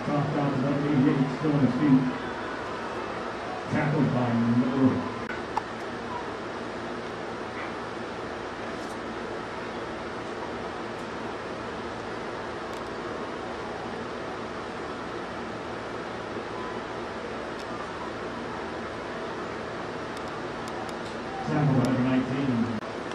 Dropped out to number 88, still on his feet. Tackled by number tackle by number 19.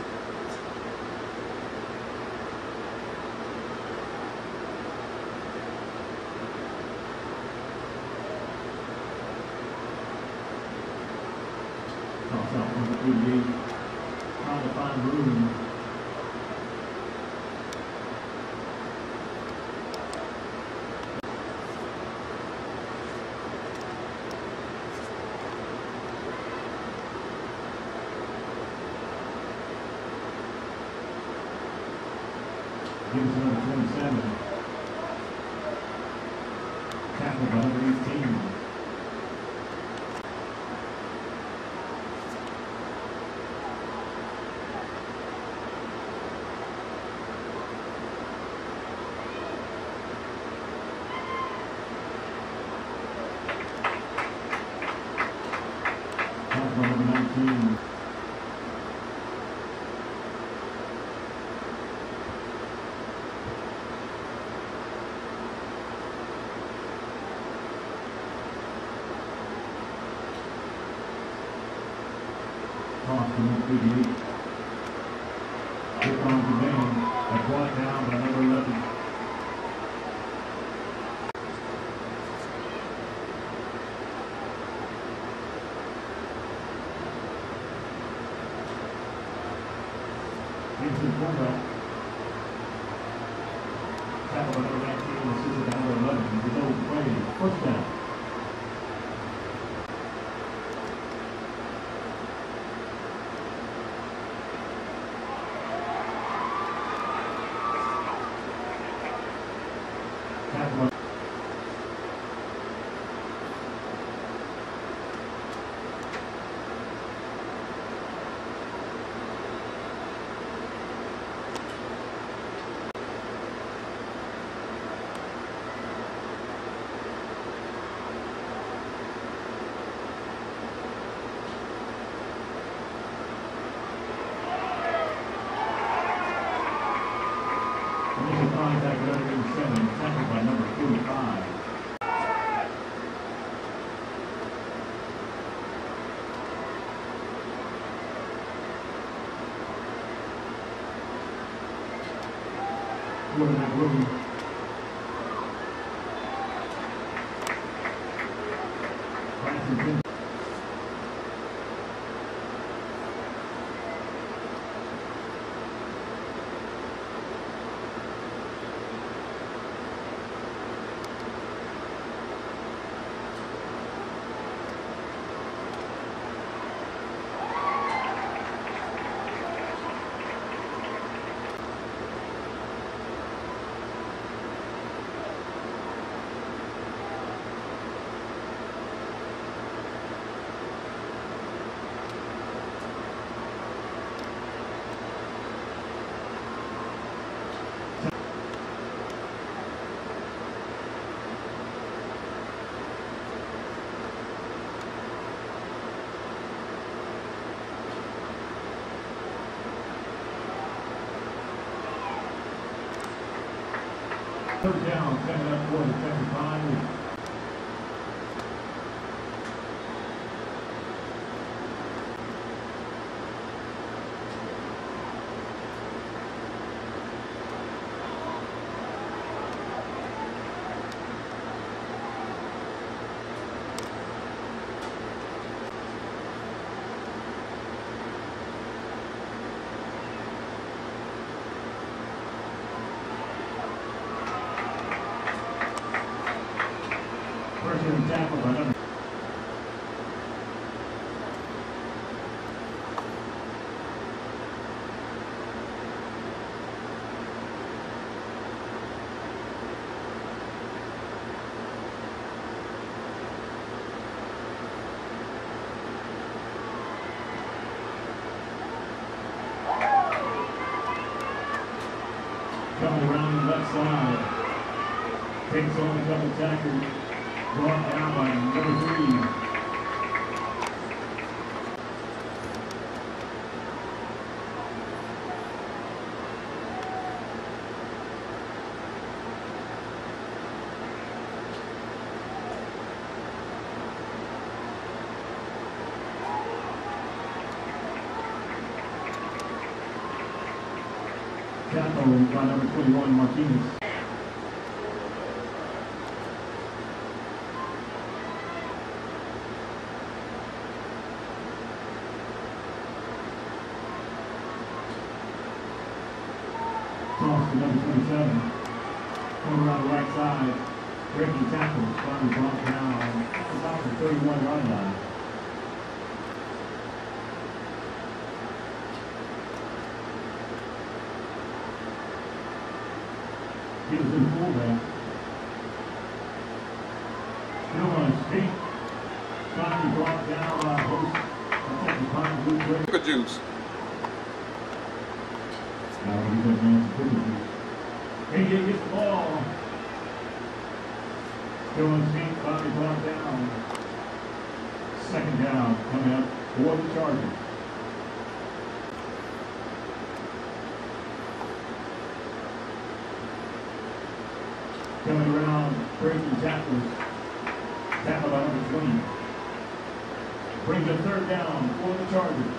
Toss out number 88. Trying to find room. Gives it number 27. Tackled by number 18. Tackled by number 19. Toss to number 88. Kick on to man. And brought down by number 11. Into the quarterback. Tackle by number 19. Assisted by number 11. It's a double play. First down. Tackle by initial contact with number 7, tackled by number 45. Quarterback rookie. Bryson. Third down, coming up for the defensive line. First tackle by number. Coming around the left side. Takes on a double tackle. Brought down by number 3. Tackle by number 21, Martinez. Toss to number 27. Over on the right side. Breaking tackle. Finally brought down. It's out the 31-yard line. He was in fullback. Still on his feet. Finally brought down by Host. That's the final blue play. Good juice. Now he's a man's good. AJ gets the ball. Still on his feet. Finally brought down. Second down coming up for the Chargers. Coming around, breaking tackles. Tackle by number 20. Brings a third down for the Chargers.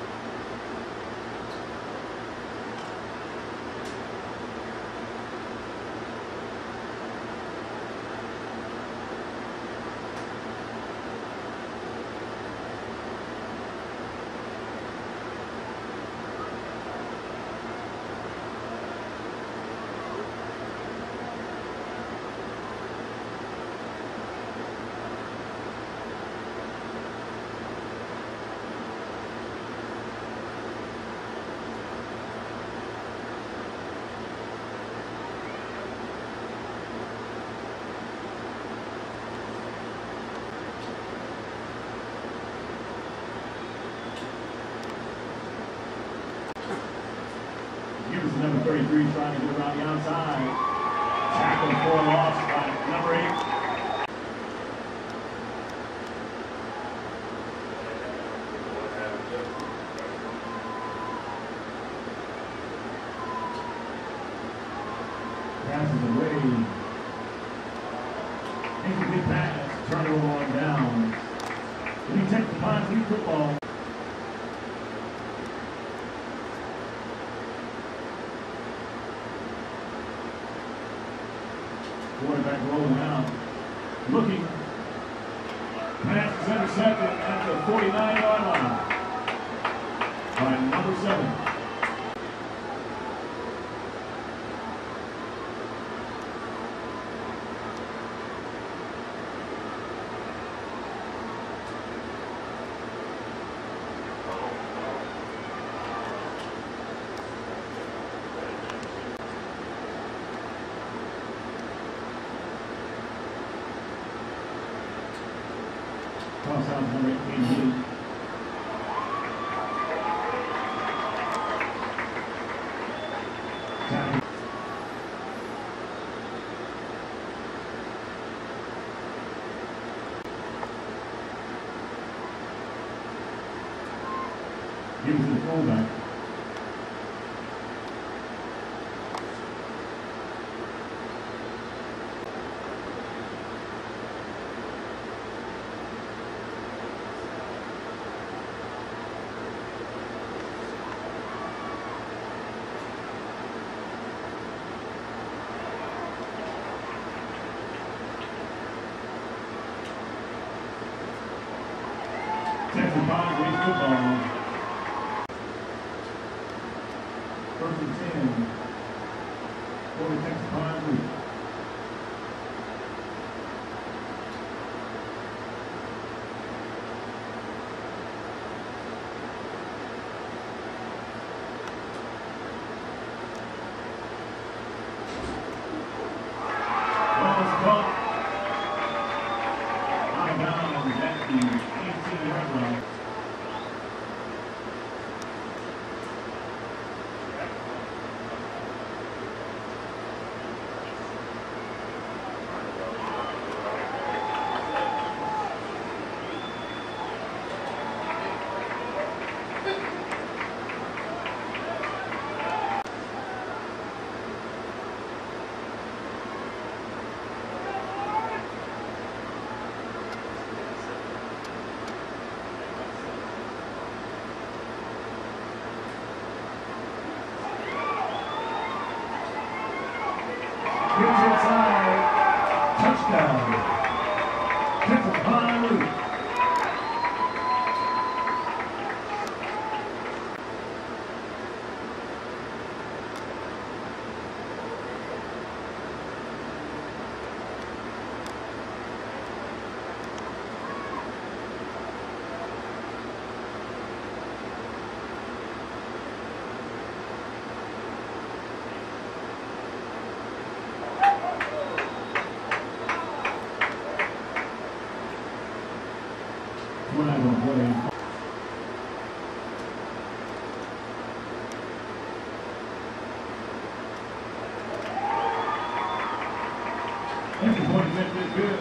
Here's number 33 trying to get around the outside. Tackle for a loss by number 8. Passes away. Incomplete pass. Turnover on down. When he takes the Pine football. Quarterback rolling out. Looking. Pass is intercepted at the 49-yard line by number 7. Toss out number 18. He was the fullback. Texas Pine wins football. First and 10 for the Texas Pine Blue. Ball is caught. Out of bounds at the 18-yard line. Gets inside. Touchdown. Temple High Luke. We're not going to play. Extra point attempt is good.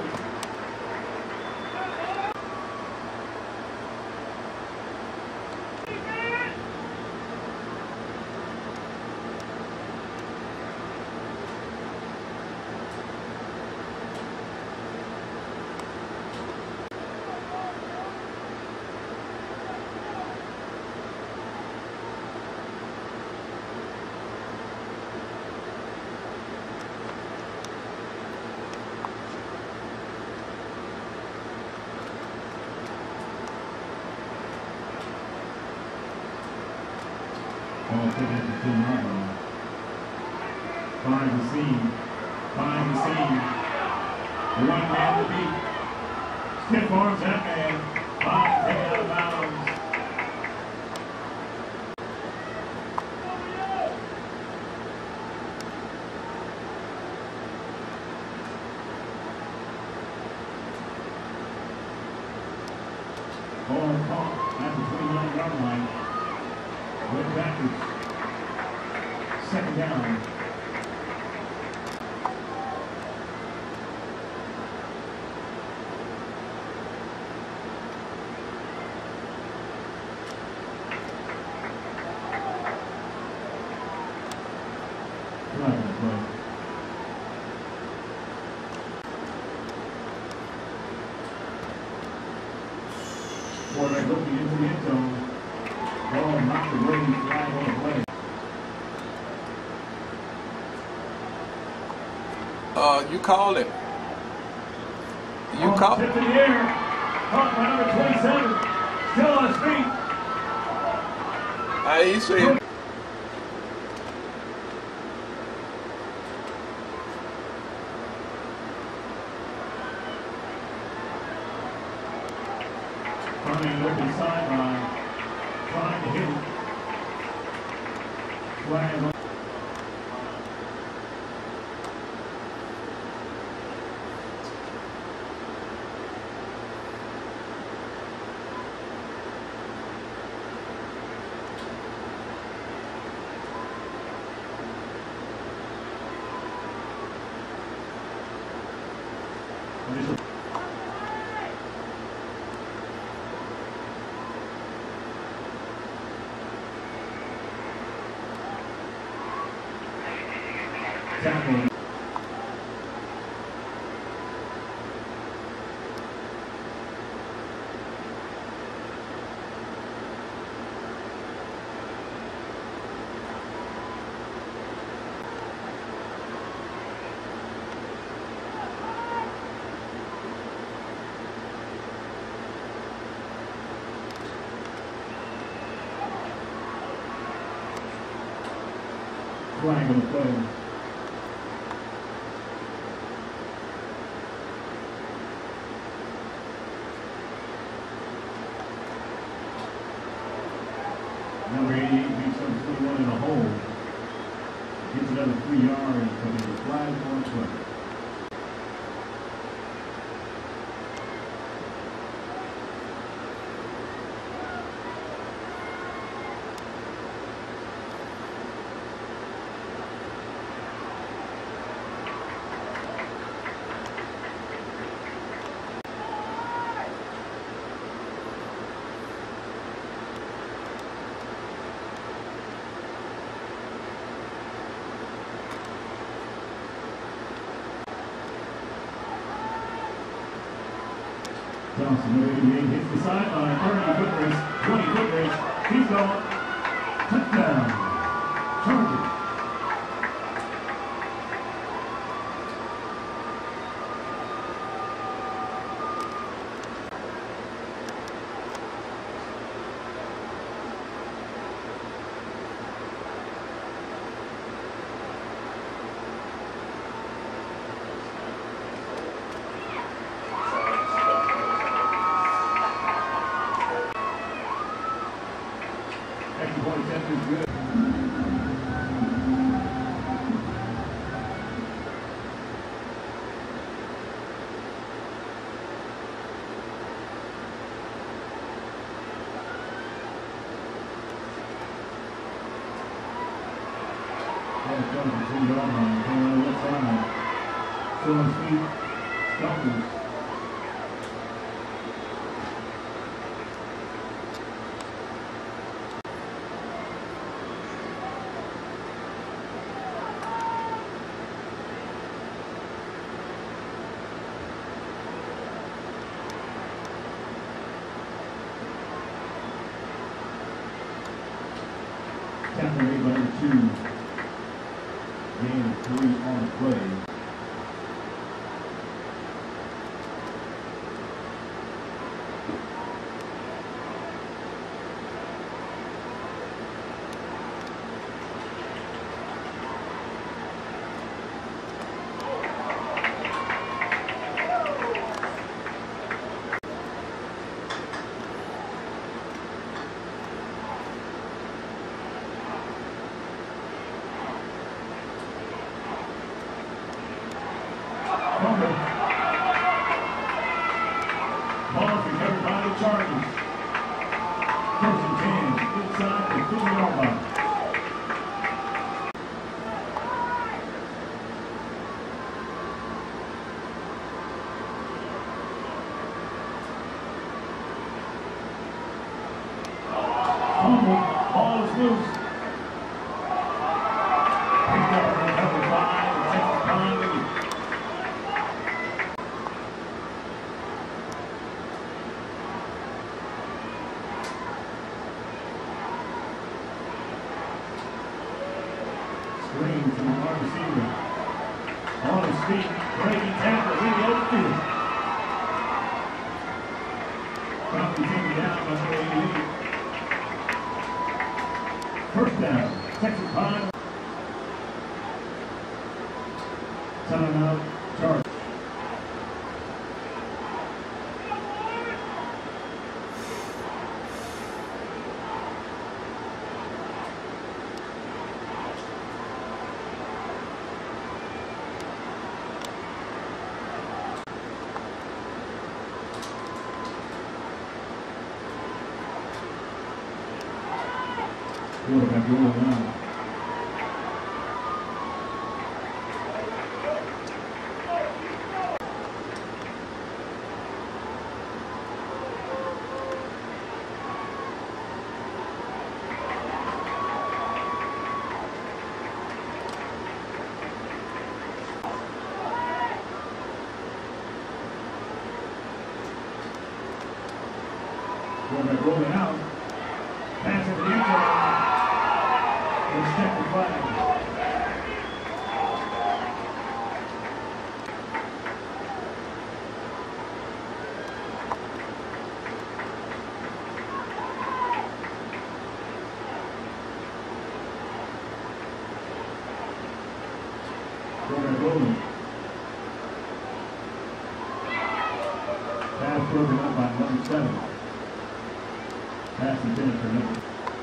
Ball taken at the 2-yard line. Finds the seam. Finds the seam. The one man to beat. Stiff arms that man. Ball taken out of bounds. Ball caught at the 29-yard line. Went backwards. Second down. Flag on the play. Quarterback looking into the end zone. Ball knocked away, flag on the play. You called it. You called it. Tip in the air. Caught by number 27. Still on his feet. You see. Running an open sideline. Trying to hit it. Flag on. Tackle. Flag on the play. Number 88 beats up 21 in a hole. Gets another 3 yards, but there's a flag on the play. Johnson, number 88, hits the sideline. 30-foot race, 20-foot race. He's going. Touchdown. Chargers. yards at the 2-yard line. Coming on the left side. Still on his feet. Stumbles. Tackle made by number 2. Gain of 3 on the play. Ball recovered by the Chargers. First and 10, inside the 50-yard line. Ball is loose. Picked up and recovered by the Texas Pine League. Screen from the wide receiver. On his feet, breaking tackle in the open field. Probably taken down by number 88. First down, Texas Pine. Timeout, Chargers. Quarterback rolling out. Quarterback rolling out. Pass at the end zone. Let's check the flag. Quarterback rolling. Pass broken up by number 7. Pass intended for number.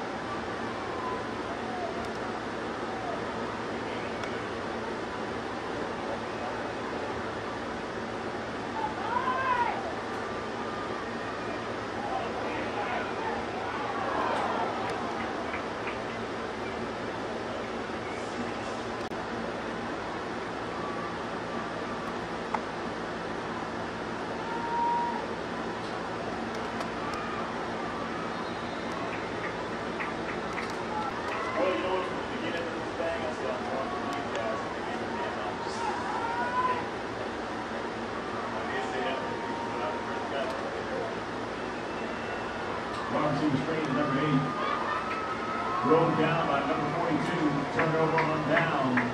Wide receiver screen to number 8. Rolled down by number 42. Turnover on downs.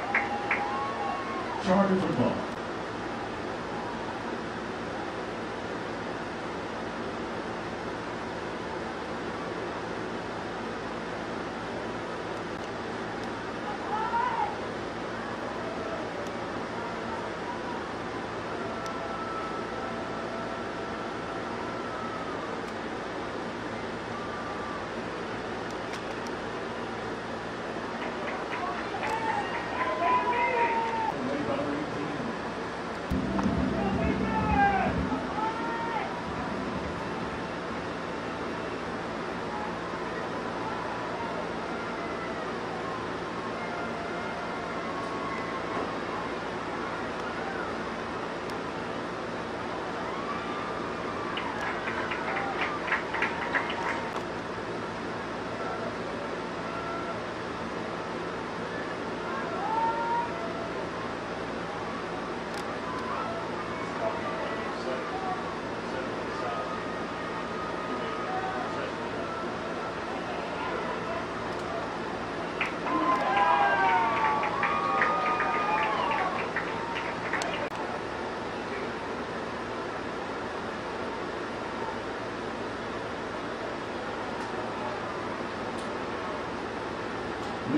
Chargers with ball.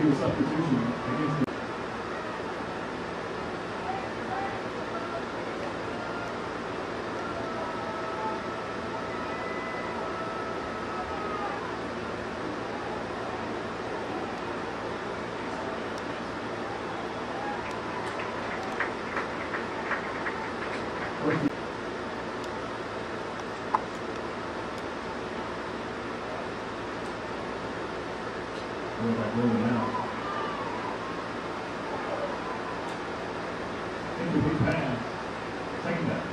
be a substitution against the quarterback rolling out. Incomplete pass. Second down.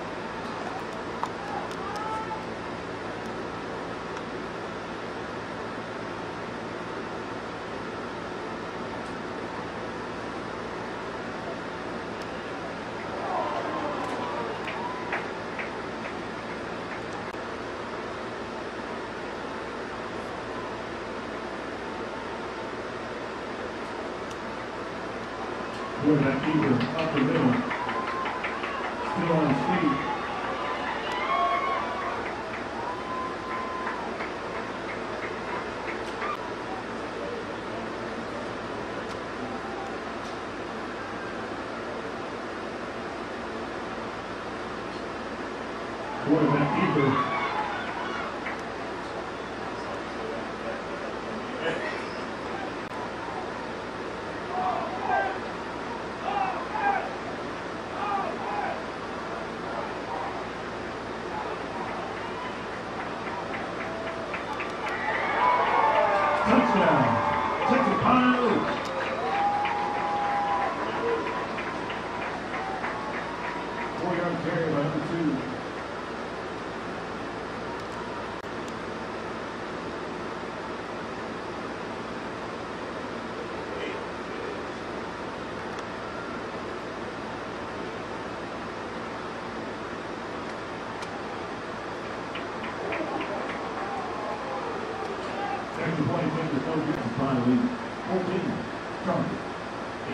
Quarterback keeper up the middle. Still on his feet. Quarterback keeper. Touchdown. Texas Pine Oaks. 4-yard carry by number 2. Extra point attempt is no good to finally 14. Chargers. 8.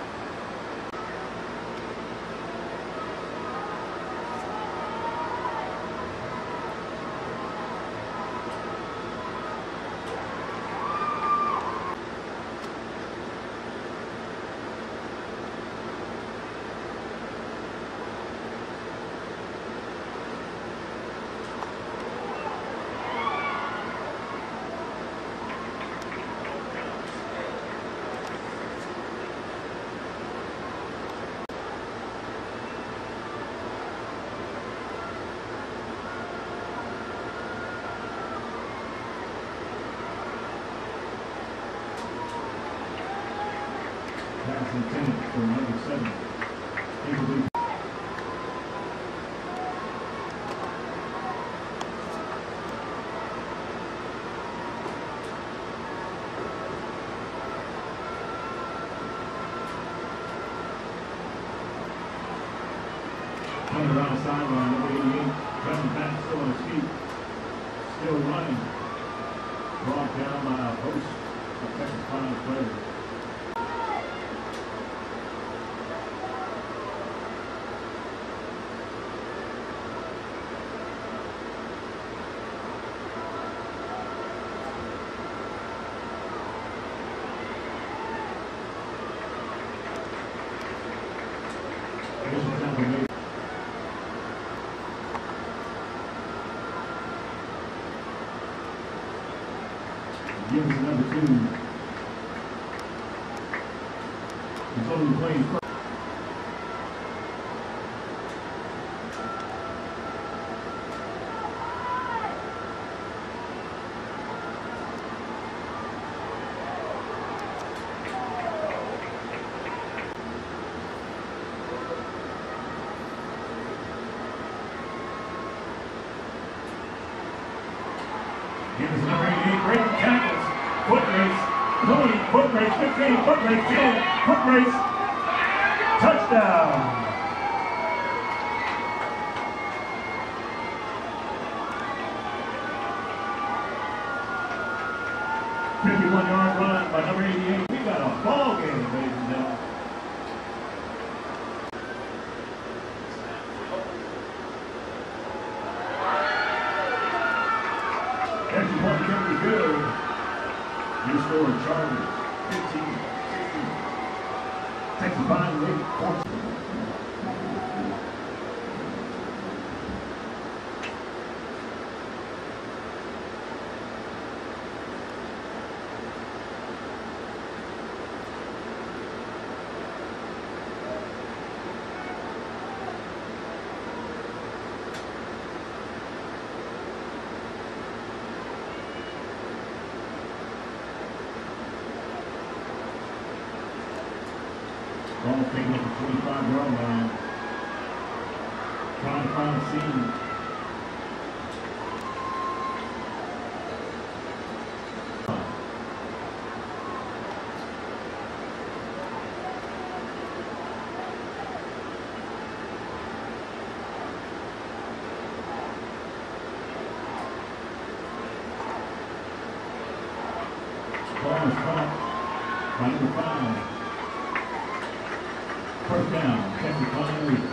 Pass intended for number 7. Incomplete. Coming around the sideline, number 88, Trevor Patton still on his feet. Still running. Brought down by a host of Texas Pine players. Gives us number 2. He's only playing first. Gives us number 88. Great tackles. Foot race. 20. Foot race. 15. Foot race. 10. Foot race. Touchdown. 51-yard run by number 88. We got a ball game, ladies and gentlemen. Extra point attempt is good. You score Chargers 15. Texas Pine lead 14. Ball taken at the 25-yard line. Trying to find a seam. Ball is caught by number 5. First down, Texas Pine lead.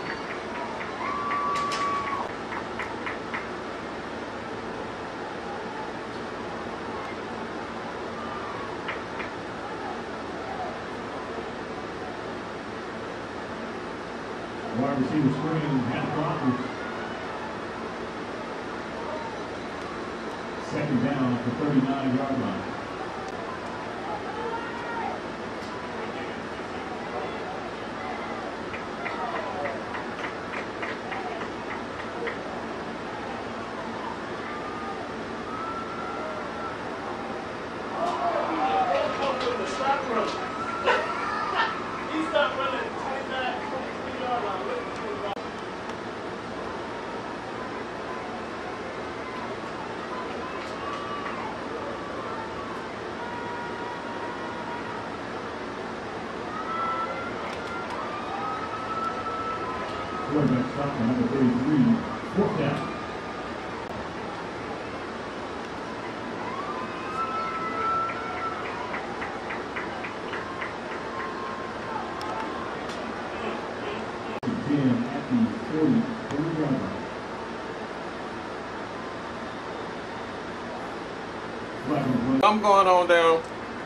Wide receiver screen, half blockers. Second down at the 39-yard line. Quarterback stop on number 33, fourth down. Jim at the 43-yard line. I'm going on down.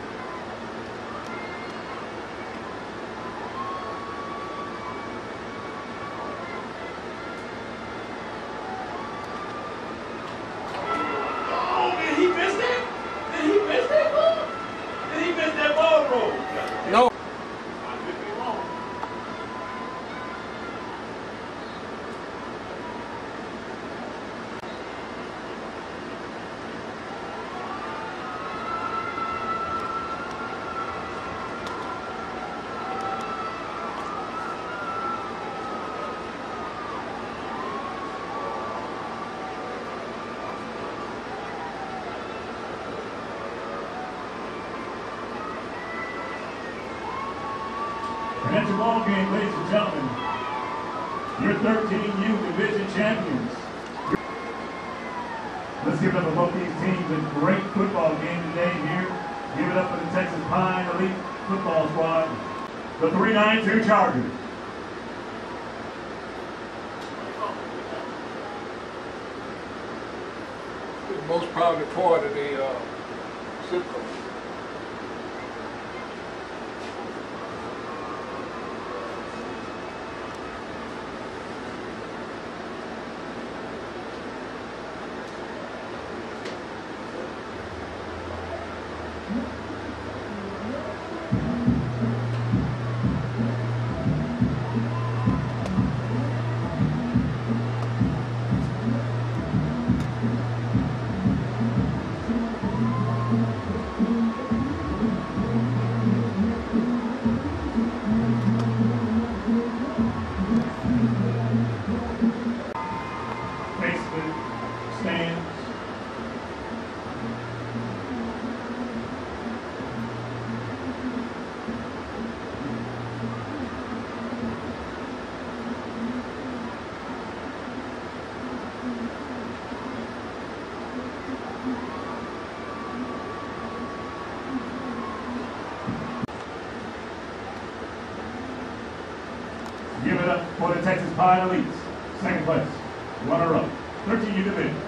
No. And that's your ball game, ladies and gentlemen. Your 13U division champions. Let's give it up for both these teams. A great football game today here. Give it up for the Texas Pine Elite Football Squad. The 392 Chargers. The most prominent part of the zip code. Stands. Give it up for the Texas Pine Elites. Second place, runner-up, 13U division.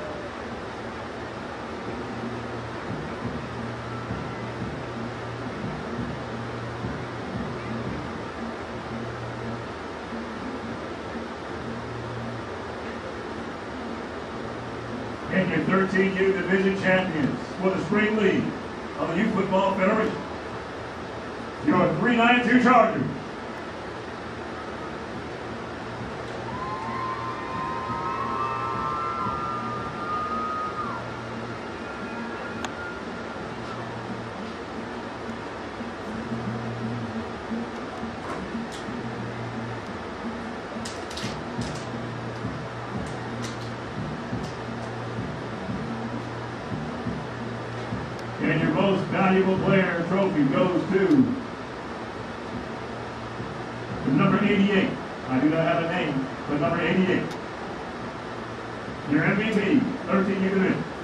And your 13U division champions for the Spring League of the Youth Football Federation, your 392 Chargers. And your most valuable player trophy goes to the number 88. I do not have a name, but number 88. Your MVP, 13U division.